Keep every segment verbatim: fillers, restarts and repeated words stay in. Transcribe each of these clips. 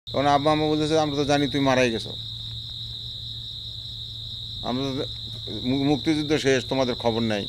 তখন আব্বা আম্মা বলতেছে আমরা তো জানি তুমি মারাই গেছো, আমরা তো মুক্তিযুদ্ধ শেষ, তোমাদের খবর নাই।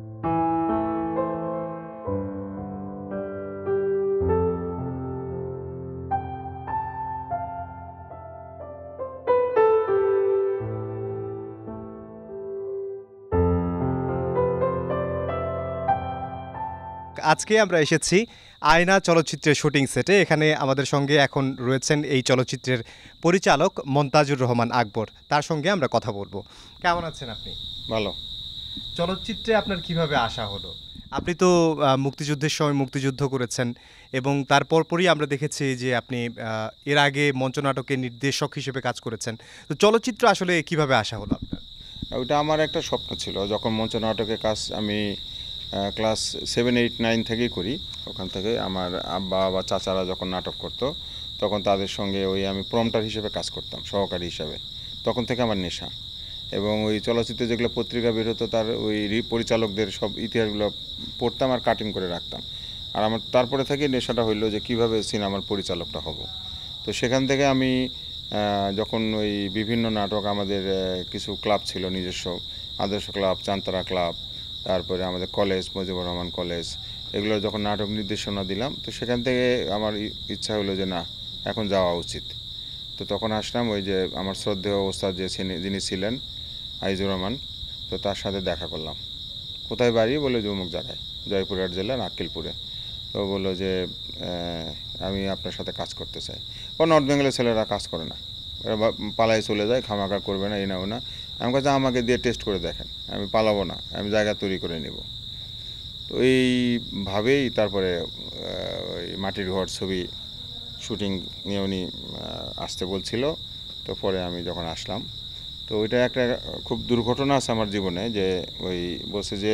আজকে আমরা এসেছি আয়না চলচ্চিত্রের শুটিং সেটে। এখানে আমাদের সঙ্গে এখন রয়েছেন এই চলচ্চিত্রের পরিচালক মন্তাজুর রহমান আকবর। তার সঙ্গে আমরা কথা বলবো। কেমন আছেন আপনি? ভালো। চলচ্চিত্রে আপনার কিভাবে আসা হলো? আপনি তো মুক্তিযুদ্ধের সময় মুক্তিযুদ্ধ করেছেন এবং তারপর পরই আমরা দেখেছি যে আপনি এর আগে মঞ্চনাটকের নির্দেশক হিসেবে কাজ করেছেন। তো চলচ্চিত্র আসলে কিভাবে আসা হলো আপনার? ওইটা আমার একটা স্বপ্ন ছিল। যখন মঞ্চনাটকের কাজ আমি ক্লাস সেভেন এইট নাইন থেকেই করি, ওখান থেকে আমার আব্বা বা চাচারা যখন নাটক করতো তখন তাদের সঙ্গে ওই আমি প্রম্পটার হিসেবে কাজ করতাম, সহকারী হিসাবে। তখন থেকে আমার নেশা। এবং ওই চলচ্চিত্রে যেগুলো পত্রিকা বের হতো তার ওই পরিচালকদের সব ইতিহাসগুলো পড়তাম আর কাটিং করে রাখতাম। আর আমার তারপরে থেকে নেশাটা হইলো যে কীভাবে সিনেমার পরিচালকটা হব। তো সেখান থেকে আমি যখন ওই বিভিন্ন নাটক, আমাদের কিছু ক্লাব ছিল নিজস্ব, আদর্শ ক্লাব, চান্তারা ক্লাব, তারপরে আমাদের কলেজ মুজিবুর রহমান কলেজ, এগুলো যখন নাটক নির্দেশনা দিলাম তো সেখান থেকে আমার ইচ্ছা হলো যে না, এখন যাওয়া উচিত। তো তখন আসলাম, ওই যে আমার শ্রদ্ধেয় ওস্তাদ যে যিনি ছিলেন আইজুর রহমান, তো তার সাথে দেখা করলাম। কোথায় বাড়ি? বলে যে অমুক জায়গায়, জয়পুরহাট জেলার আক্কেলপুরে। তো বললো যে আমি আপনার সাথে কাজ করতে চাই। ও নর্থ বেঙ্গলের ছেলেরা কাজ করে না, এরা পালায় চলে যায়, খামাখা করবে না, এই না ও না। আমি কাছে আমাকে দিয়ে টেস্ট করে দেখেন, আমি পালাবো না, আমি জায়গা তৈরি করে নেব। তো এইভাবেই তারপরে ওই মাটির ঘর ছবি শুটিং নিয়ে উনি আসতে বলছিল। তো পরে আমি যখন আসলাম, তো ওইটা একটা খুব দুর্ঘটনা আছে আমার জীবনে, যে ওই বলছে যে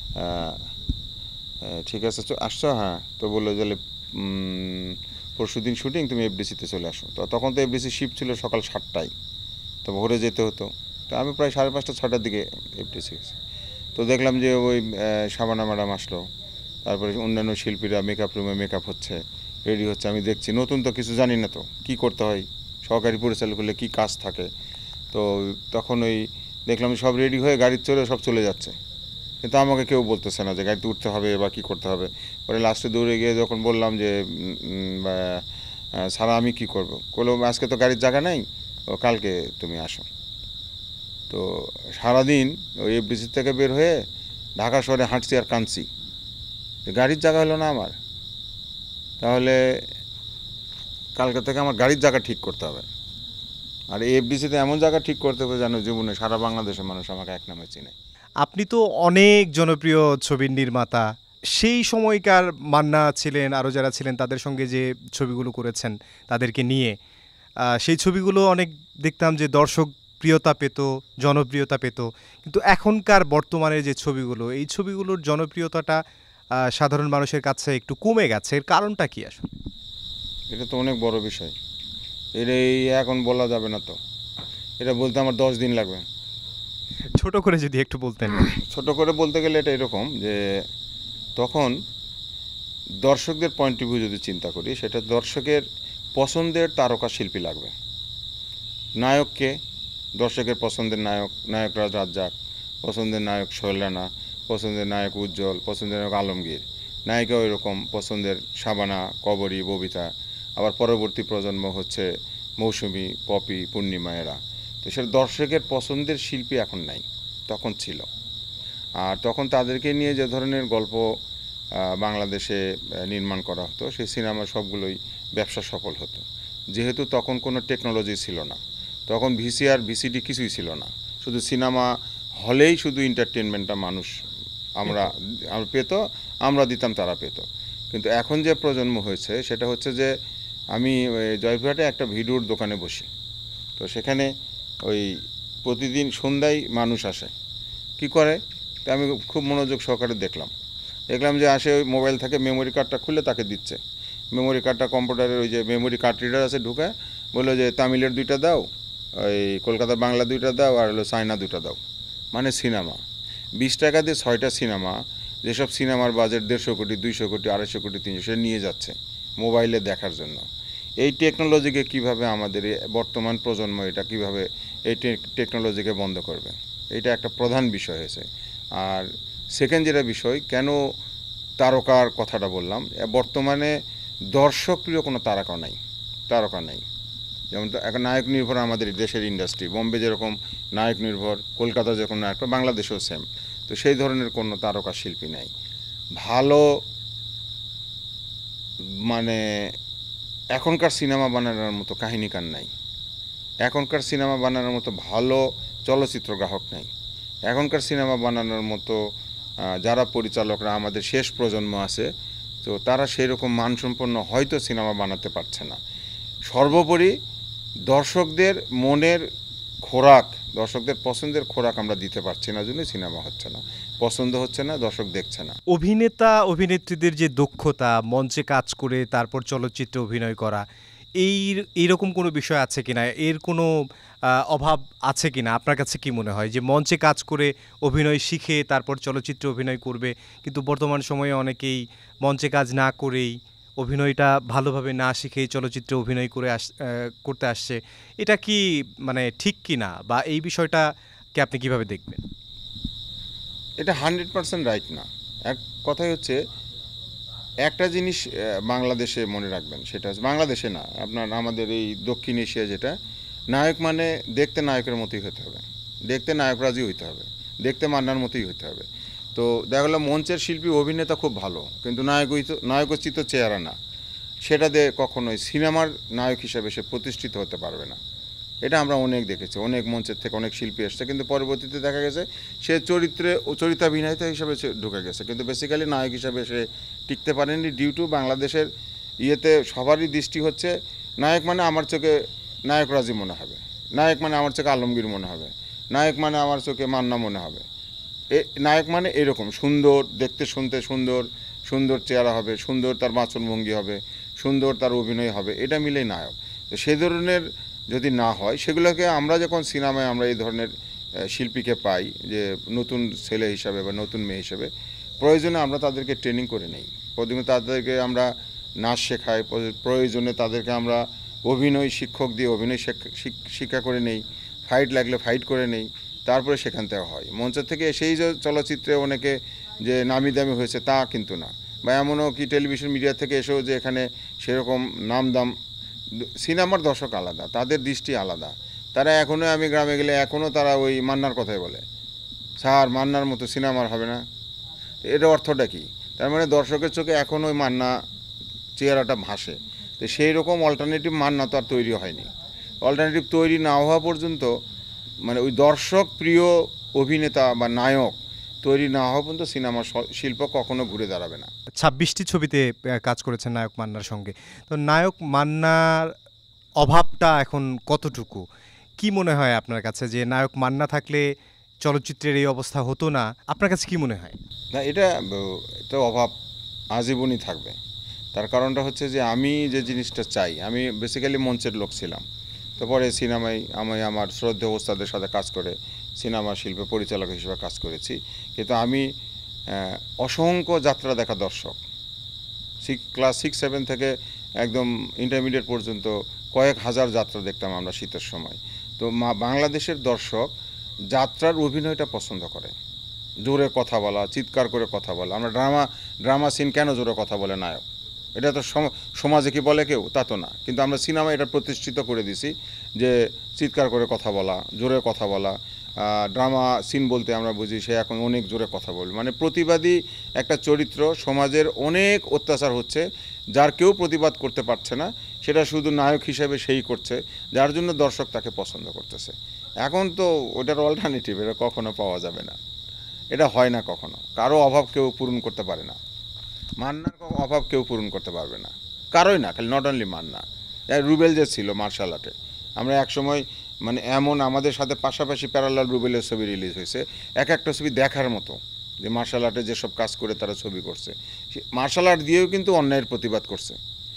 ঠিক আছে আসছো, হ্যাঁ। তো বললো যে পরশু দিন শুটিং, তুমি এফডিসিতে চলে আসো। তো তখন তো এফডিসি শিফট ছিল সকাল সাতটায়, তো ভোরে যেতে হতো। তো আমি প্রায় সাড়ে পাঁচটা ছটার দিকে এফডিসি গেছি। তো দেখলাম যে ওই শাবানা ম্যাডাম আসলো, তারপরে অন্যান্য শিল্পীরা মেকআপ রুমে মেকআপ হচ্ছে, রেডি হচ্ছে। আমি দেখছি নতুন তো কিছু জানি না, তো কী করতে হয়, সহকারী পরিচালক হলে কী কাজ থাকে। তো তখন ওই দেখলাম সব রেডি হয়ে গাড়ির চড়ে সব চলে যাচ্ছে, কিন্তু আমাকে কেউ বলতেছে না যে গাড়িতে উঠতে হবে বা কী করতে হবে। পরে লাস্টে দৌড়ে গিয়ে যখন বললাম যে সারা আমি কী করবো, বললো আজকে তো গাড়ির জায়গা নেই, ও কালকে তুমি আসো। তো সারাদিন ওই এফডিসি থেকে বের হয়ে ঢাকা শহরে হাঁটছি আর কাঁদছি, গাড়ির জায়গা হলো না আমার। তাহলে কালকে থেকে আমার গাড়ির জায়গা ঠিক করতে হবে, আর এফডিসিতে এমন জায়গা ঠিক করতে হবে যেন জীবনে সারা বাংলাদেশের মানুষ আমাকে এক নামে চিনে। আপনি তো অনেক জনপ্রিয় ছবির নির্মাতা, সেই সময়কার মান্না ছিলেন, আরও যারা ছিলেন তাদের সঙ্গে যে ছবিগুলো করেছেন তাদেরকে নিয়ে, সেই ছবিগুলো অনেক দেখতাম যে দর্শক প্রিয়তা পেত, জনপ্রিয়তা পেত। কিন্তু এখনকার বর্তমানে যে ছবিগুলো, এই ছবিগুলোর জনপ্রিয়তাটা সাধারণ মানুষের কাছে একটু কমে গেছে। এর কারণটা কি আসলে? এটা তো অনেক বড় বিষয়, এটা এখন বলা যাবে না। তো এটা বলতে আমার দশ দিন লাগবে। ছোট করে যদি একটু বলতেন। ছোট করে বলতে গেলে এটা এরকম যে তখন দর্শকদের পয়েন্ট অফ ভিউ যদি চিন্তা করি, সেটা দর্শকের পছন্দের তারকা শিল্পী লাগবে। নায়ককে দর্শকের পছন্দের নায়ক, নায়করাজ রাজ্জাক, পছন্দের নায়ক সোহেল রানা, পছন্দের নায়ক উজ্জ্বল, পছন্দের নায়ক আলমগীর, নায়িকা ওই রকম পছন্দের শাবানা, কবরী, ববিতা। আবার পরবর্তী প্রজন্ম হচ্ছে মৌসুমী, পপি, পূর্ণিমা, এরা। তো সেটা দর্শকের পছন্দের শিল্পী এখন নাই, তখন ছিল। আর তখন তাদেরকে নিয়ে যে ধরনের গল্প বাংলাদেশে নির্মাণ করা হতো, সেই সিনেমা সবগুলোই ব্যবসা সফল হতো। যেহেতু তখন কোনো টেকনোলজি ছিল না, তখন ভিসিআর ভিসিডি কিছুই ছিল না, শুধু সিনেমা হলেই শুধু এন্টারটেনমেন্টটা মানুষ আমরা আমরা পেত, আমরা দিতাম, তারা পেত। কিন্তু এখন যে প্রজন্ম হয়েছে সেটা হচ্ছে যে আমি জয়পুরহাটে একটা ভিডিওর দোকানে বসি, তো সেখানে ওই প্রতিদিন সন্ধ্যায় মানুষ আসে, কি করে, তা আমি খুব মনোযোগ সহকারে দেখলাম দেখলাম যে আসে ওই মোবাইল থেকে মেমোরি কার্ডটা খুলে তাকে দিচ্ছে। মেমোরি কার্ডটা কম্পিউটারের ওই যে মেমোরি কার্ড রিডার আছে, ঢুকে বললো যে তামিলের দুইটা দাও, ওই কলকাতা বাংলা দুইটা দাও, আর হলো চায়না দুইটা দাও। মানে সিনেমা বিশ টাকা দিয়ে ছয়টা সিনেমা, যেসব সিনেমার বাজেট দেড়শো কোটি, দুইশো কোটি, আড়াইশো কোটি, তিনশো, সে নিয়ে যাচ্ছে মোবাইলে দেখার জন্য। এই টেকনোলজিকে কিভাবে আমাদের বর্তমান প্রজন্ম এটা কিভাবে এই টেকনোলজিকে বন্ধ করবে, এটা একটা প্রধান বিষয় হয়েছে। আর সেকেন্ড যেটা বিষয়, কেন তারকার কথাটা বললাম, বর্তমানে দর্শক প্রিয় কোনো তারকা নাই, তারকা নাই। যেমন এখন নায়ক নির্ভর আমাদের দেশের ইন্ডাস্ট্রি, বোম্বে যেরকম নায়ক নির্ভর, কলকাতা যেরকম নায়ক, বাংলাদেশেও সেম। তো সেই ধরনের কোনো তারকা শিল্পী নাই ভালো। মানে এখনকার সিনেমা বানানোর মতো কাহিনীকার নাই, এখনকার সিনেমা বানানোর মতো ভালো চলচ্চিত্র গ্রাহক নাই, এখনকার সিনেমা বানানোর মতো যারা পরিচালকরা আমাদের শেষ প্রজন্ম আছে, তো তারা সেরকম মানসম্পন্ন হয়তো সিনেমা বানাতে পারছে না। সর্বোপরি দর্শকদের মনের খোরাক, দর্শকদের পছন্দের খোরাক আমরা দিতে পারছি না, জন্য সিনেমা হচ্ছে না, পছন্দ হচ্ছে না, দর্শক দেখছে না। অভিনেতা অভিনেত্রীদের যে দক্ষতা, মঞ্চে কাজ করে তারপর চলচ্চিত্রে অভিনয় করা, এই এইরকম কোনো বিষয় আছে কিনা, এর কোনো অভাব আছে কিনা আপনার কাছে কি মনে হয়? যে মঞ্চে কাজ করে অভিনয় শিখে তারপর চলচ্চিত্রে অভিনয় করবে, কিন্তু বর্তমান সময়ে অনেকেই মঞ্চে কাজ না করেই, অভিনয়টা ভালোভাবে না শিখেই চলচ্চিত্রে অভিনয় করে আস করতে আসছে, এটা কি মানে ঠিক কি না, বা এই বিষয়টাকে আপনি কিভাবে দেখবেন? এটা হান্ড্রেড পার্সেন্ট রাইট না। এক কথাই হচ্ছে, একটা জিনিস বাংলাদেশে মনে রাখবেন, সেটা হচ্ছে, বাংলাদেশে না, আপনার আমাদের এই দক্ষিণ এশিয়া, যেটা নায়ক মানে দেখতে নায়কের মতোই হতে হবে, দেখতে নায়করাজই হইতে হবে, দেখতে মান্নার মতোই হতে হবে। তো দেখা গেলো মঞ্চের শিল্পী অভিনেতা খুব ভালো, কিন্তু নায়ক নায়কোচিত চেহারা না, সেটা দিয়ে কখনোই সিনেমার নায়ক হিসাবে সে প্রতিষ্ঠিত হতে পারবে না। এটা আমরা অনেক দেখেছি, অনেক মঞ্চের থেকে অনেক শিল্পী এসছে, কিন্তু পরবর্তীতে দেখা গেছে সে চরিত্রে চরিতাভিনয়তা হিসাবে সে ঢুকে গেছে, কিন্তু বেসিক্যালি নায়ক হিসাবে সে টিকতে পারেনি। ডিউ টু বাংলাদেশের ইয়েতে সবারই দৃষ্টি হচ্ছে নায়ক মানে আমার চোখে নায়ক রাজি মনে হবে, নায়ক মানে আমার চোখে আলমগীর মনে হবে, নায়ক মানে আমার চোখে মান্না মনে হবে। এ নায়ক মানে এরকম সুন্দর, দেখতে শুনতে সুন্দর, সুন্দর চেহারা হবে, সুন্দর তার বাচনভঙ্গি হবে, সুন্দর তার অভিনয় হবে, এটা মিলেই নায়ক। তো সে ধরনের যদি না হয়, সেগুলোকে আমরা যখন সিনেমায় আমরা এই ধরনের শিল্পীকে পাই, যে নতুন ছেলে হিসাবে বা নতুন মেয়ে হিসাবে, প্রয়োজনে আমরা তাদেরকে ট্রেনিং করে নেই, প্রয়োজনে তাদেরকে আমরা নাচ শেখাই, প্রয়োজনে তাদেরকে আমরা অভিনয় শিক্ষক দিয়ে অভিনয় শিক্ষা করে নেই, ফাইট লাগলে ফাইট করে নেই, তারপরে সেখান থেকে হয়। মঞ্চ থেকে সেই যে চলচ্চিত্রে অনেকে যে নামি দামি হয়েছে তা কিন্তু না, বা এমনও কি টেলিভিশন মিডিয়া থেকে এসেও যে এখানে সেরকম নাম দাম। সিনেমার দর্শক আলাদা, তাদের দৃষ্টি আলাদা, তারা এখনও, আমি গ্রামে গেলে এখনও তারা ওই মান্নার কথাই বলে, স্যার মান্নার মতো সিনেমার হবে না। এর অর্থটা কি? তার মানে দর্শকের চোখে এখন ওই মান্না চেহারাটা ভাসে। তো সেই রকম অল্টারনেটিভ মান্না তো আর তৈরি হয়নি। অল্টারনেটিভ তৈরি না হওয়া পর্যন্ত, মানে ওই দর্শক প্রিয় অভিনেতা বা নায়ক তৈরি না হওয়া পর্যন্ত সিনেমা শিল্প কখনো ঘুরে দাঁড়াবে না। ছাব্বিশটি ছবিতে কাজ করেছেন নায়ক মান্নার সঙ্গে, তো নায়ক মান্নার অভাবটা এখন কতটুকু? কি মনে হয় আপনার কাছে, যে নায়ক মান্না থাকলে চলচ্চিত্রের এই অবস্থা হতো না? আপনার কাছে কি মনে হয়? না, এটা তো অভাব আজীবনই থাকবে। তার কারণটা হচ্ছে যে আমি যে জিনিসটা চাই, আমি বেসিক্যালি মঞ্চের লোক ছিলাম, তো পরে সিনেমায় আমি আমার শ্রদ্ধেয় ওস্তাদের সাথে কাজ করে সিনেমা শিল্পে পরিচালক হিসেবে কাজ করেছি। কিন্তু আমি অসংখ্য যাত্রা দেখা দর্শক, সিক্স ক্লাস সিক্স সেভেন থেকে একদম ইন্টারমিডিয়েট পর্যন্ত কয়েক হাজার যাত্রা দেখতাম আমরা শীতের সময়। তো মা বাংলাদেশের দর্শক যাত্রার অভিনয়টা পছন্দ করে, জোরে কথা বলা, চিৎকার করে কথা বলা। আমরা ড্রামা ড্রামা সিন কেন জোরে কথা বলে নায়ক, এটা তো সমাজে কি বলে কেউ? তা তো না, কিন্তু আমরা সিনেমা এটা প্রতিষ্ঠিত করে দিছি যে চিৎকার করে কথা বলা, জোরে কথা বলা। ড্রামা সিন বলতে আমরা বুঝি সে এখন অনেক জোরে কথা বলবে, মানে প্রতিবাদী একটা চরিত্র। সমাজের অনেক অত্যাচার হচ্ছে, যার কেউ প্রতিবাদ করতে পারছে না, সেটা শুধু নায়ক হিসেবে সেই করছে, যার জন্য দর্শক তাকে পছন্দ করতেছে। এখন তো ওটার অল্টারনেটিভ এটা কখনো পাওয়া যাবে না, এটা হয় না কখনো। কারো অভাব কেউ পূরণ করতে পারে না, মান্নার অভাব কেউ পূরণ করতে পারবে না, কারোই না, খালি নট অনলি মান্না। রুবেল যে ছিল মার্শাল আর্টে, আমরা একসময় মানে এমন আমাদের সাথে পাশাপাশি প্যারালাল রুবেলের ছবি রিলিজ হয়েছে, এক একটা ছবি দেখার মতো, যে মার্শাল আর্টে যেসব কাজ করে তারা ছবি করছে, মার্শাল আর্ট দিয়েও কিন্তু অন্যায়ের প্রতিবাদ করছে।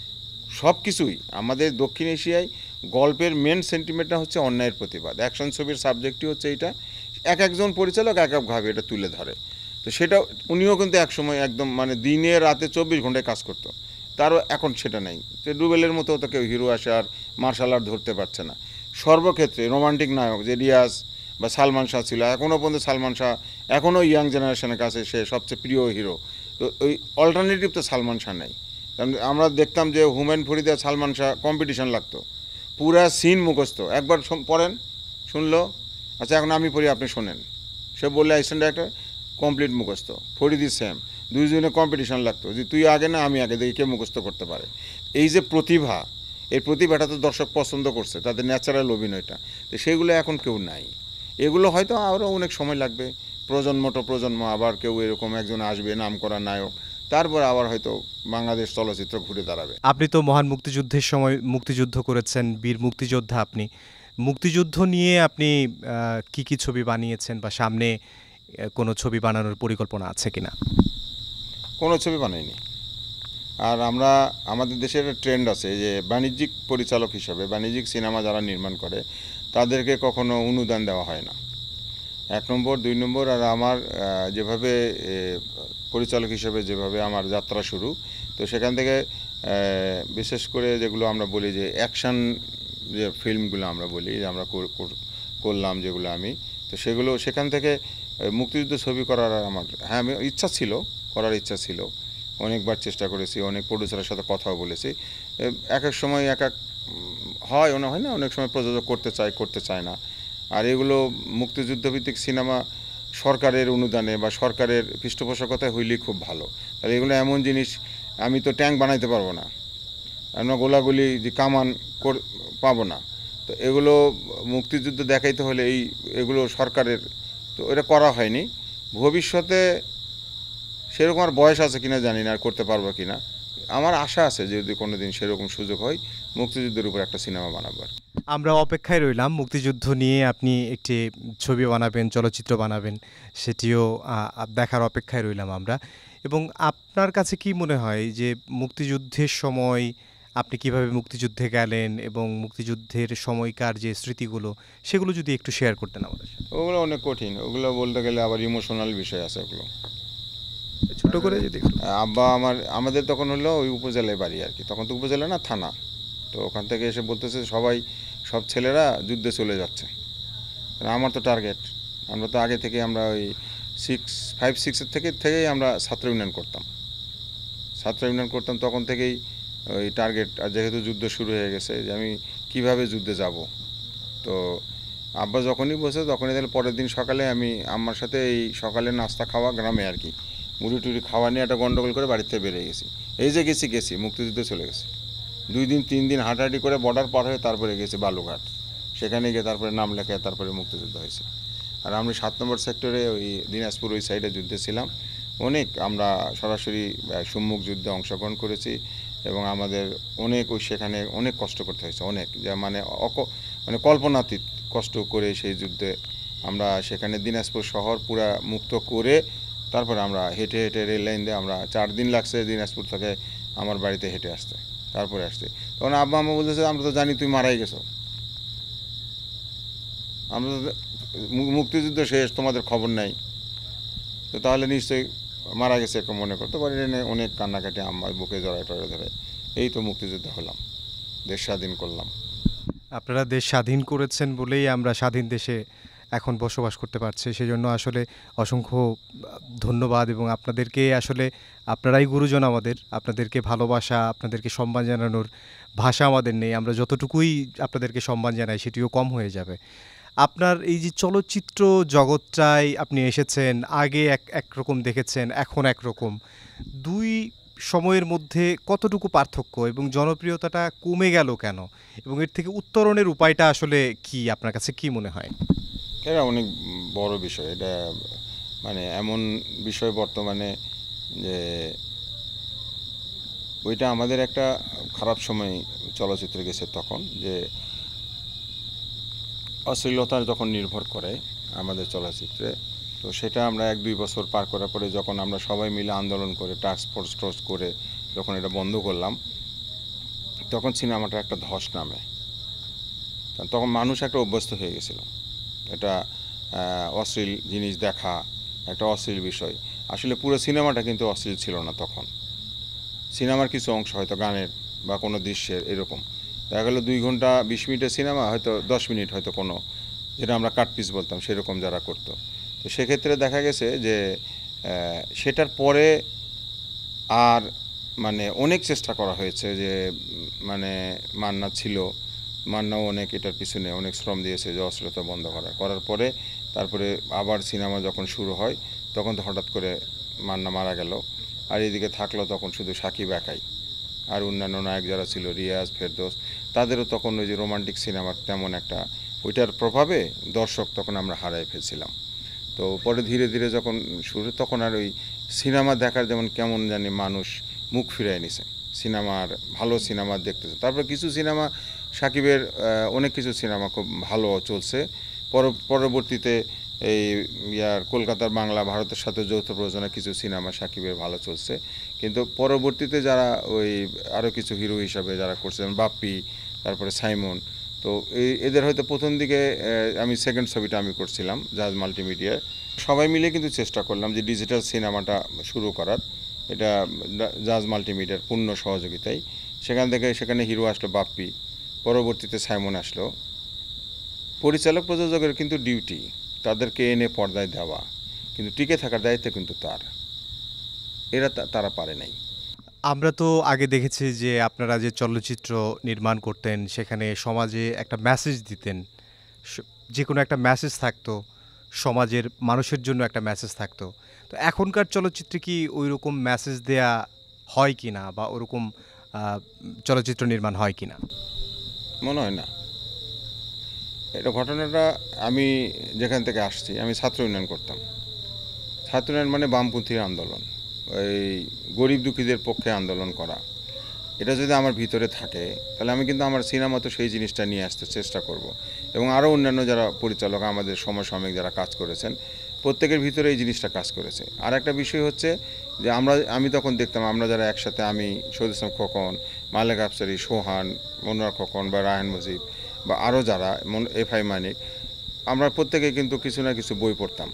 সব কিছুই আমাদের দক্ষিণ এশিয়ায় গল্পের মেন সেন্টিমেন্টটা হচ্ছে অন্যায়ের প্রতিবাদ। অ্যাকশন ছবির সাবজেক্টই হচ্ছে এইটা, এক একজন পরিচালক এক একভাবে এটা তুলে ধরে। তো সেটা উনিও কিন্তু একসময় একদম মানে দিনে রাতে চব্বিশ ঘন্টায় কাজ করতো, তারও এখন সেটা নেই। তো রুবেলের মতো তো কেউ হিরো আসে আর মার্শাল আর্ট ধরতে পারছে না। সর্বক্ষেত্রে রোমান্টিক নায়ক যে রিয়াজ বা সালমান শাহ ছিল, এখনও পর্যন্ত সালমান শাহ এখনও ইয়াং জেনারেশনের কাছে সে সবচেয়ে প্রিয় হিরো। তো ওই অল্টারনেটিভ তো সালমান শাহ নাই। কারণ আমরা দেখতাম যে হুমায়ুন ফরিদ আর সালমান শাহ কম্পিটিশন লাগতো, পুরা সিন মুখস্থ, একবার পড়েন শুনলো, আচ্ছা এখন আমি পড়ি আপনি শোনেন, সে বললে অ্যাসিস্ট্যান্ট ডাইরেক্টর কমপ্লিট মুখস্থ। ফরিদি সেম, দুইজনে কম্পিটিশন লাগতো যে তুই আগে না আমি আগে, দেখি কে মুখস্থ করতে পারে। এই যে প্রতিভা, এই প্রতিভাটা তো দর্শক পছন্দ করছে, তাদের ন্যাচারাল অভিনয়টা, তো সেগুলো এখন কেউ নাই। এগুলো হয়তো আরও অনেক সময় লাগবে, প্রজন্ম তো প্রজন্ম আবার কেউ এরকম একজন আসবে নাম করা নায়ক, তারপর আবার হয়তো বাংলাদেশ চলচ্চিত্র ঘুরে দাঁড়াবে। আপনি তো মহান মুক্তিযুদ্ধের সময় মুক্তিযুদ্ধ করেছেন, বীর মুক্তিযোদ্ধা আপনি। মুক্তিযুদ্ধ নিয়ে আপনি কি কি ছবি বানিয়েছেন বা সামনে কোনো ছবি বানানোর পরিকল্পনা আছে কিনা? কোনো ছবি বানাইনি। আর আমরা আমাদের দেশের একটা ট্রেন্ড আছে যে বাণিজ্যিক পরিচালক হিসাবে বাণিজ্যিক সিনেমা যারা নির্মাণ করে তাদেরকে কখনো অনুদান দেওয়া হয় না, এক নম্বর। দুই নম্বর, আর আমার যেভাবে পরিচালক হিসেবে যেভাবে আমার যাত্রা শুরু, তো সেখান থেকে বিশেষ করে যেগুলো আমরা বলি যে অ্যাকশান যে ফিল্মগুলো আমরা বলি যে আমরা করলাম যেগুলো আমি, তো সেগুলো সেখান থেকে মুক্তিযুদ্ধ ছবি করার আমার হ্যাঁ আমি ইচ্ছা ছিল, করার ইচ্ছা ছিল, অনেকবার চেষ্টা করেছি, অনেক প্রডিউসারের সাথে কথাও বলেছি। এক এক সময় এক এক হয় ওনা হয় না, অনেক সময় প্রযোজক করতে চায় করতে চায় না। আর এগুলো মুক্তিযুদ্ধভিত্তিক সিনেমা সরকারের অনুদানে বা সরকারের পৃষ্ঠপোষকতায় হইলেই খুব ভালো। তাহলে এগুলো এমন জিনিস, আমি তো ট্যাঙ্ক বানাইতে পারবো না, আমরা গোলাগুলি যে কামান পাবো না, তো এগুলো মুক্তিযুদ্ধ দেখাইতে হলে এই এগুলো সরকারের, তো এটা করা হয়নি। ভবিষ্যতে সেরকম আর বয়স আছে কিনা জানি না, আর করতে পারবো কিনা, আমার আশা আছে যে যদি কোনো দিন সেরকম সুযোগ হয় মুক্তিযুদ্ধের উপর একটা সিনেমা বানাবার। আমরা অপেক্ষায় রইলাম মুক্তিযুদ্ধ নিয়ে আপনি একটি ছবি বানাবেন, চলচ্চিত্র বানাবেন, সেটিও দেখার অপেক্ষায় রইলাম আমরা। এবং আপনার কাছে কি মনে হয় যে মুক্তিযুদ্ধের সময় আপনি কিভাবে মুক্তিযুদ্ধে গেলেন এবং মুক্তিযুদ্ধের সময়কার যে স্মৃতিগুলো সেগুলো যদি একটু শেয়ার করতেন আমাদের সাথে? ওগুলো অনেক কঠিন, ওগুলো বলতে গেলে আবার ইমোশনাল বিষয় আছে, ওগুলো ছোট করে যদি। আব্বা আমার আমাদের তখন হলো ওই উপজেলায় বাড়ি আর কি, তখন তো উপজেলা না থানা, তো ওখান থেকে এসে বলতেছে সবাই সব ছেলেরা যুদ্ধে চলে যাচ্ছে, আমার তো টার্গেট, আমরা তো আগে থেকে আমরা ওই সিক্স ফাইভ সিক্সের থেকে থেকেই আমরা ছাত্র ইউনিয়ন করতাম ছাত্র ইউনিয়ন করতাম তখন থেকেই ওই টার্গেট। আর যেহেতু যুদ্ধ শুরু হয়ে গেছে যে আমি কিভাবে যুদ্ধে যাব, তো আব্বা যখনই বসে তখনই তাহলে পরের দিন সকালে আমি আম্মার সাথে এই সকালে নাস্তা খাওয়া গ্রামে আর কি, মুড়ি টুড়ি খাওয়া নিয়ে একটা গন্ডগোল করে বাড়িতে বেরিয়ে গেছি। এই যে গেছি গেছি মুক্তিযুদ্ধে চলে গেছি, দুই দিন তিন দিন হাঁটাহাঁটি করে বর্ডার পার হয়ে তারপরে গেছি বালুঘাট, সেখানে গিয়ে তারপরে নাম লেখায় তারপরে মুক্তিযুদ্ধ হয়েছে। আর আমরা সাত নম্বর সেক্টরে ওই দিনাজপুর ওই সাইডে যুদ্ধে ছিলাম, অনেক আমরা সরাসরি সম্মুখ যুদ্ধে অংশগ্রহণ করেছি এবং আমাদের অনেক ওই সেখানে অনেক কষ্ট করতে হয়েছে, অনেক যা মানে অক মানে কল্পনাতীত কষ্ট করে সেই যুদ্ধে আমরা সেখানে দিনাজপুর শহর পুরা মুক্ত করে তারপরে আমরা হেঁটে হেঁটে রেল লাইন দিয়ে আমরা চার দিন লাগছে দিনাজপুর থেকে আমার বাড়িতে হেঁটে আসতে, তারপরে আসতে। তখন আব্বা আম্মা বলতেছে আমরা তো জানি তুমি মারাই গেছো, আমরা তো মুক্তিযুদ্ধ শেষ তোমাদের খবর নাই, তো তাহলে নিশ্চয়ই মারা গেছে এরকম মনে করতে পারি। অনেক কান্নাকাটি আম্মার বুকে জড়ায় টড়ে ধরে, এই তো মুক্তিযুদ্ধ হলাম, দেশ স্বাধীন করলাম। আপনারা দেশ স্বাধীন করেছেন বলেই আমরা স্বাধীন দেশে এখন বসবাস করতে পারছি, সেই জন্য আসলে অসংখ্য ধন্যবাদ। এবং আপনাদেরকে আসলে আপনারাই গুরুজন আমাদের, আপনাদেরকে ভালোবাসা আপনাদেরকে সম্মান জানানোর ভাষা আমাদের নেই, আমরা যতটুকুই আপনাদেরকে সম্মান জানাই সেটিও কম হয়ে যাবে। আপনার এই যে চলচ্চিত্র জগৎটায় আপনি এসেছেন, আগে এক একরকম দেখেছেন, এখন একরকম, দুই সময়ের মধ্যে কতটুকু পার্থক্য এবং জনপ্রিয়তাটা কমে গেল কেন, এবং এর থেকে উত্তরণের উপায়টা আসলে কি আপনার কাছে কি মনে হয়? এটা অনেক বড় বিষয়, এটা মানে এমন বিষয় বর্তমানে যে ওইটা আমাদের একটা খারাপ সময় চলচ্চিত্রে গেছে তখন, যে অশ্লীলতার যখন নির্ভর করে আমাদের চলচ্চিত্রে, তো সেটা আমরা এক দুই বছর পার করার পরে যখন আমরা সবাই মিলে আন্দোলন করে টাস্ক ফোর্স ট্রোস করে যখন এটা বন্ধ করলাম, তখন সিনেমাটা একটা ধস নামে, তখন মানুষ একটা অভ্যস্ত হয়ে গেছিল এটা অশ্লীল জিনিস দেখা, একটা অশ্লীল বিষয়। আসলে পুরো সিনেমাটা কিন্তু অশ্লীল ছিল না তখন, সিনেমার কিছু অংশ হয়তো গানের বা কোনো দৃশ্যের এরকম দেখা গেলো দুই ঘন্টা বিশ মিনিটের সিনেমা হয়তো দশ মিনিট হয়তো কোনো যেটা আমরা কাট পিস বলতাম সেরকম যারা করতো। তো সেক্ষেত্রে দেখা গেছে যে সেটার পরে আর মানে অনেক চেষ্টা করা হয়েছে যে মানে মান্না ছিল, মান্নাও অনেক এটার পিছনে অনেক শ্রম দিয়েছে যে অশ্লীলতা বন্ধ করার করার পরে তারপরে আবার সিনেমা যখন শুরু হয় তখন তো হঠাৎ করে মান্না মারা গেল, আর এদিকে থাকলো তখন শুধু সাকিব একাই, আর অন্যান্য নায়ক যারা ছিল রিয়াজ, ফেরদৌস, তাদেরও তখন ওই যে রোমান্টিক সিনেমার তেমন একটা ওইটার প্রভাবে দর্শক তখন আমরা হারাই ফেলছিলাম। তো পরে ধীরে ধীরে যখন শুরু তখন আর ওই সিনেমা দেখার যেমন কেমন জানি মানুষ মুখ ফিরিয়ে নিছে, সিনেমার ভালো সিনেমা দেখতেছে। তারপর কিছু সিনেমা সাকিবের অনেক কিছু সিনেমা খুব ভালো চলছে, পরবর্তীতে এই ইয়ার কলকাতার বাংলা ভারতের সাথে যৌথ প্রযোজনা কিছু সিনেমা সাকিবের ভালো চলছে, কিন্তু পরবর্তীতে যারা ওই আরও কিছু হিরো হিসাবে যারা করছেন বাপ্পি, তারপরে সাইমন, তো এই এদের হয়তো প্রথম দিকে আমি সেকেন্ড ছবিটা আমি করছিলাম জাজ মাল্টিমিডিয়ায়, সবাই মিলে কিন্তু চেষ্টা করলাম যে ডিজিটাল সিনেমাটা শুরু করার, এটা জাজ মাল্টিমিডিয়ার পূর্ণ সহযোগিতায়। সেখান থেকে সেখানে হিরো আসলো বাপ্পি, পরবর্তীতে সাইমন আসলো। পরিচালক প্রযোজকের কিন্তু ডিউটি তাদেরকে এনে পর্দায় দেওয়া, কিন্তু টিকে থাকার দায়িত্ব কিন্তু তার, এরা তারা পারে নাই। আমরা তো আগে দেখেছি যে আপনারা যে চলচ্চিত্র নির্মাণ করতেন সেখানে সমাজে একটা মেসেজ দিতেন, যে কোনো একটা মেসেজ থাকতো, সমাজের মানুষের জন্য একটা মেসেজ থাকতো। তো এখনকার চলচ্চিত্রে কি ওই রকম মেসেজ দেয়া হয় কি না, বা ওরকম চলচ্চিত্র নির্মাণ হয় কি না? মনে হয় না। এটা ঘটনাটা আমি যেখান থেকে আসছি, আমি ছাত্র উন্নয়ন করতাম। ছাত্র উন্নয়ন মানে বামপন্থী আন্দোলন, ওই গরিব দুঃখীদের পক্ষে আন্দোলন করা, এটা যদি আমার ভিতরে থাকে তাহলে আমি কিন্তু আমার সিনেমা তো সেই জিনিসটা নিয়ে আসতে চেষ্টা করব। এবং আরও অন্যান্য যারা পরিচালক আমাদের সমসাময়িক যারা কাজ করেছেন প্রত্যেকের ভিতরে এই জিনিসটা কাজ করেছে। আর একটা বিষয় হচ্ছে যে আমরা আমি তখন দেখতাম আমরা যারা একসাথে, আমি শহীদ ইসলাম খোকন, মালেক আফসারি, সোহান, মনোয়ার খোকন বা রায়হান মুজিব বা আরও যারা এফ আই মানিক, আমরা প্রত্যেকে কিন্তু কিছু না কিছু বই পড়তাম।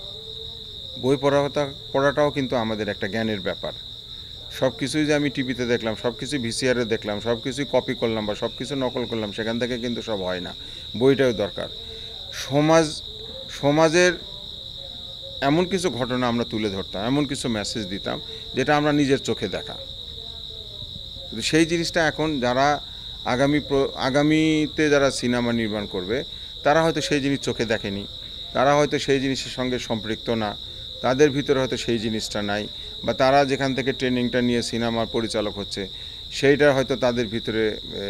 বই পড়াটা পড়াটাও কিন্তু আমাদের একটা জ্ঞানের ব্যাপার। সব কিছুই যে আমি টিভিতে দেখলাম, সব কিছু ভিসিআরে দেখলাম, সব কিছুই কপি করলাম বা সব কিছু নকল করলাম, সেখান থেকে কিন্তু সব হয় না। বইটাও দরকার। সমাজ সমাজের এমন কিছু ঘটনা আমরা তুলে ধরতাম, এমন কিছু মেসেজ দিতাম যেটা আমরা নিজের চোখে দেখা। কিন্তু সেই জিনিসটা এখন যারা আগামী আগামীতে যারা সিনেমা নির্মাণ করবে তারা হয়তো সেই জিনিস চোখে দেখেনি, তারা হয়তো সেই জিনিসের সঙ্গে সম্পৃক্ত না, তাদের ভিতরে হয়তো সেই জিনিসটা নাই, বা তারা যেখান থেকে ট্রেনিংটা নিয়ে সিনেমার পরিচালক হচ্ছে সেইটা হয়তো তাদের ভিতরে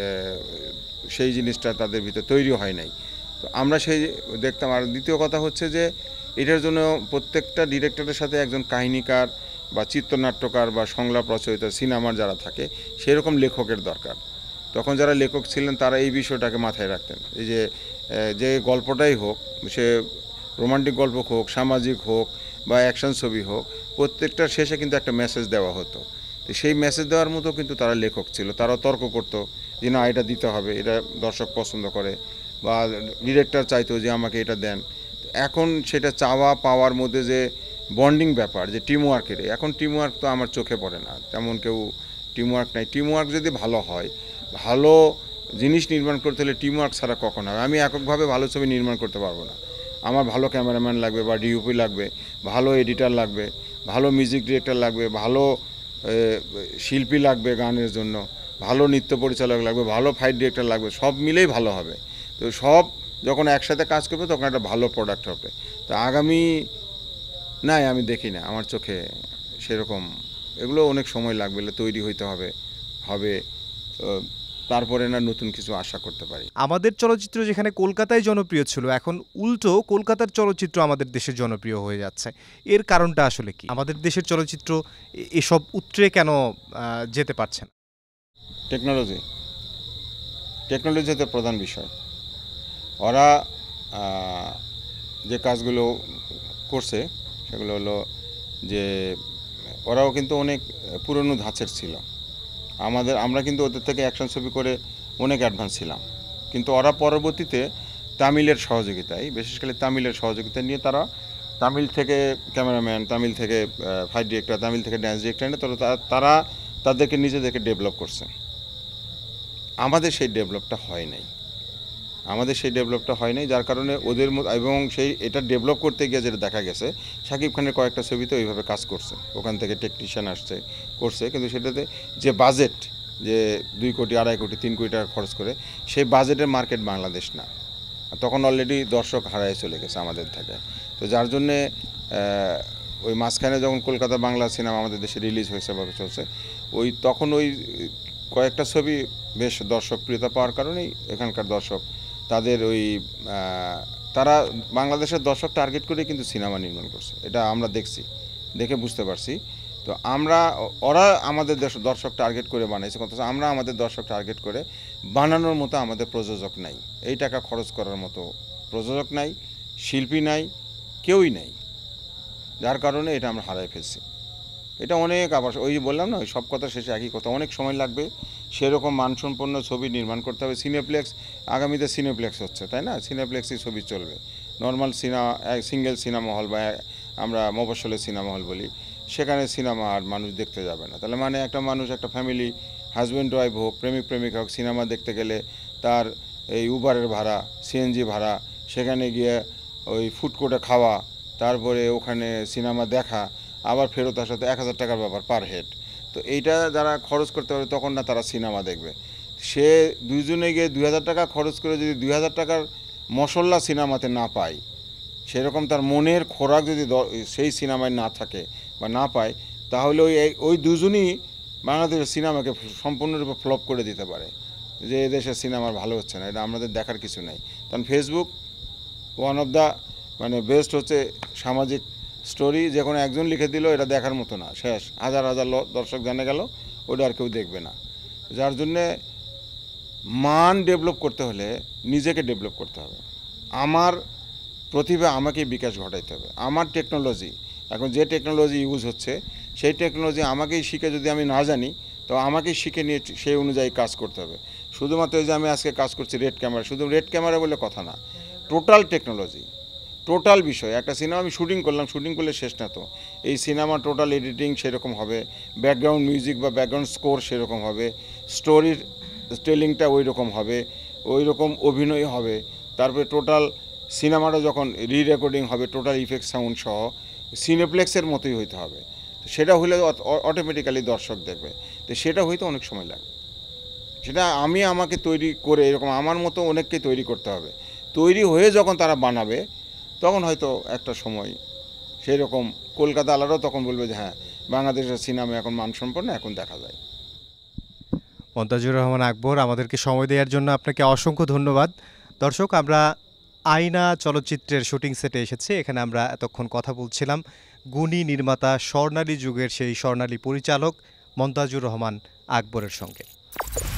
সেই জিনিসটা তাদের ভিতরে তৈরি হয় নাই। তো আমরা সেই দেখতাম। আর দ্বিতীয় কথা হচ্ছে যে এটার জন্য প্রত্যেকটা ডিরেক্টরের সাথে একজন কাহিনীকার বা চিত্রনাট্যকার বা সংলাপ রচয়িতা সিনেমার যারা থাকে সেরকম লেখকের দরকার। তখন যারা লেখক ছিলেন তারা এই বিষয়টাকে মাথায় রাখতেন, এই যে যে গল্পটাই হোক, সে রোমান্টিক গল্প হোক, সামাজিক হোক বা অ্যাকশন ছবি হোক, প্রত্যেকটার শেষে কিন্তু একটা মেসেজ দেওয়া হতো। তো সেই মেসেজ দেওয়ার মতো কিন্তু তারা লেখক ছিল, তারাও তর্ক করতো যে না এটা দিতে হবে, এটা দর্শক পছন্দ করে, বা ডিরেক্টর চাইতো যে আমাকে এটা দেন। এখন সেটা চাওয়া পাওয়ার মধ্যে যে বন্ডিং ব্যাপার, যে টিমওয়ার্কের, এখন টিমওয়ার্ক তো আমার চোখে পড়ে না, তেমন কেউ টিমওয়ার্ক নাই। টিমওয়ার্ক যদি ভালো হয়, ভালো জিনিস নির্মাণ করতে হলে টিমওয়ার্ক ছাড়া কখন হবে? আমি এককভাবে ভালো ছবি নির্মাণ করতে পারবো না, আমার ভালো ক্যামেরাম্যান লাগবে বা ডিওপি লাগবে, ভালো এডিটার লাগবে, ভালো মিউজিক ডিরেক্টর লাগবে, ভালো শিল্পী লাগবে গানের জন্য, ভালো নৃত্য পরিচালক লাগবে, ভালো ফাইট ডিরেক্টর লাগবে, সব মিলেই ভালো হবে। তো সব যখন একসাথে কাজ করবে তখন একটা ভালো প্রোডাক্ট হবে। তো আগামী নাই আমি দেখি না আমার চোখে সেরকম, এগুলো অনেক সময় লাগবে, তৈরি হইতে হবে হবে তারপরে না নতুন কিছু আশা করতে পারি। আমাদের চলচ্চিত্র যেখানে কলকাতায় জনপ্রিয় ছিল, এখন উল্টো কলকাতার চলচ্চিত্র আমাদের দেশে জনপ্রিয় হয়ে যাচ্ছে। এর কারণটা আসলে কি? আমাদের দেশের চলচ্চিত্র এসব উৎরে কেন যেতে পারছে না? টেকনোলজি টেকনোলজি হচ্ছে প্রধান বিষয়। ওরা যে কাজগুলো করছে সেগুলো হলো যে ওরাও কিন্তু অনেক পুরনো ধাঁচের ছিল, আমাদের আমরা কিন্তু ওদের থেকে অ্যাকশন ছবি করে অনেক অ্যাডভান্স ছিলাম। কিন্তু ওরা পরবর্তীতে তামিলের সহযোগিতায়, বিশেষ করে তামিলের সহযোগিতা নিয়ে তারা তামিল থেকে ক্যামেরাম্যান, তামিল থেকে ফাইট ডিরেক্টর, তামিল থেকে ড্যান্স ডিরেক্টর এনে তারা তাদেরকে নিজেদেরকে ডেভেলপ করছে। আমাদের সেই ডেভেলপটা হয় নাই আমাদের সেই ডেভেলপটা হয় নাই যার কারণে ওদের এবং সেই এটা ডেভেলপ করতে গিয়ে যেটা দেখা গেছে শাকিব খানের কয়েকটা ছবিতে ওইভাবে কাজ করছে, ওখান থেকে টেকনিশিয়ান আসছে করছে, কিন্তু সেটাতে যে বাজেট যে দুই কোটি আড়াই কোটি তিন কোটি টাকা খরচ করে সেই বাজেটের মার্কেট বাংলাদেশ না, তখন অলরেডি দর্শক হারায় চলে গেছে আমাদের থেকে। তো যার জন্যে ওই মাঝখানে যখন কলকাতা বাংলা সিনেমা আমাদের দেশে রিলিজ হয়েছে বা চলছে, ওই তখন ওই কয়েকটা ছবি বেশ দর্শকপ্রিয়তা পাওয়ার কারণেই এখানকার দর্শক তাদের ওই তারা বাংলাদেশের দর্শক টার্গেট করে কিন্তু সিনেমা নির্মাণ করছে, এটা আমরা দেখছি, দেখে বুঝতে পারছি। তো আমরা ওরা আমাদের দেশ দর্শক টার্গেট করে বানাইছে, অথচ আমরা আমাদের দর্শক টার্গেট করে বানানোর মতো আমাদের প্রযোজক নাই, এই টাকা খরচ করার মতো প্রযোজক নাই, শিল্পী নাই, কেউই নাই, যার কারণে এটা আমরা হারাই ফেলছি। এটা অনেক আবার ওই বললাম না, ওই সব কথা শেষে একই কথা, অনেক সময় লাগবে, সেরকম মানসম্পন্ন ছবি নির্মাণ করতে হবে। সিনেপ্লেক্স আগামীতে সিনেপ্লেক্স হচ্ছে, তাই না? সিনেপ্লেক্সই ছবি চলবে, normal cinema single cinema hall বা আমরা মফস্বলের সিনেমা হল বলি, সেখানে সিনেমা আর মানুষ দেখতে যাবে না। তাহলে মানে একটা মানুষ, একটা ফ্যামিলি, হাজব্যান্ড ওয়াইফ হোক, প্রেমিক প্রেমিকা হোক, সিনেমা দেখতে গেলে তার এই উবারের ভাড়া, সিএনজি ভাড়া, সেখানে গিয়ে ওই ফুড কোর্টে খাওয়া, তারপরে ওখানে সিনেমা দেখা, আবার ফেরত আসাতে এক হাজার টাকার ব্যাপার পার হেড। তো এইটা যারা খরচ করতে পারে তখন না তারা সিনেমা দেখবে। সে দুইজনে গিয়ে দুই হাজার টাকা খরচ করে যদি দুই হাজার টাকার মশলা সিনেমাতে না পায়, সেরকম তার মনের খোরাক যদি সেই সিনেমায় না থাকে বা না পায়, তাহলে ওই ওই দুজনই বাংলাদেশের সিনেমাকে সম্পূর্ণরূপে ফ্লপ করে দিতে পারে, যে এদেশের সিনেমার ভালো হচ্ছে না, এটা আমাদের দেখার কিছু নেই। কারণ ফেসবুক ওয়ান অফ দ্য মানে বেস্ট হচ্ছে সামাজিক স্টোরি, যে কোনো একজন লিখে দিল এটা দেখার মতো না, শেষ, হাজার হাজার দর্শক জানে গেল, ওটা আর কেউ দেখবে না। যার জন্যে মান ডেভেলপ করতে হলে নিজেকে ডেভেলপ করতে হবে, আমার প্রতিভা আমাকে বিকাশ ঘটাইতে হবে, আমার টেকনোলজি এখন যে টেকনোলজি ইউজ হচ্ছে সেই টেকনোলজি আমাকেই শিখে, যদি আমি না জানি তো আমাকেই শিখে নিয়ে সেই অনুযায়ী কাজ করতে হবে। শুধুমাত্র এই যে আমি আজকে কাজ করছি রেড ক্যামেরা, শুধু রেড ক্যামেরা বলে কথা না, টোটাল টেকনোলজি, টোটাল বিষয়। একটা সিনেমা আমি শুটিং করলাম, শুটিং করলে শেষ না তো, এই সিনেমা টোটাল এডিটিং সেরকম হবে, ব্যাকগ্রাউন্ড মিউজিক বা ব্যাকগ্রাউন্ড স্কোর সেরকম হবে, স্টোরির টেলিংটা ওই রকম হবে, ওই রকম অভিনয় হবে, তারপরে টোটাল সিনেমাটা যখন রি রেকর্ডিং হবে টোটাল ইফেক্ট সাউন্ড সহ সিনেপ্লেক্সের মতোই হইতে হবে। তো সেটা হলে অটোমেটিক্যালি দর্শক দেখবে, তো সেটা হইতে অনেক সময় লাগবে। সেটা আমি আমাকে তৈরি করে এরকম আমার মতো অনেককে তৈরি করতে হবে, তৈরি হয়ে যখন তারা বানাবে তখন হয়তো একটা সময় সেই রকম কলকাতা আলাদাও তখন বলবে যে হ্যাঁ বাংলাদেশের সিনেমা এখন মানসম্পন্ন, এখন দেখা যায়। মন্তাজুর রহমান আকবর, আমাদেরকে সময় দেওয়ার জন্য আপনাকে অসংখ্য ধন্যবাদ। দর্শক, আমরা আয়না চলচ্চিত্রের শুটিং সেটে এসেছি, এখানে আমরা এতক্ষণ কথা বলছিলাম গুণী নির্মাতা, স্বর্ণালী যুগের সেই স্বর্ণালী পরিচালক মন্তাজুর রহমান আকবরের সঙ্গে।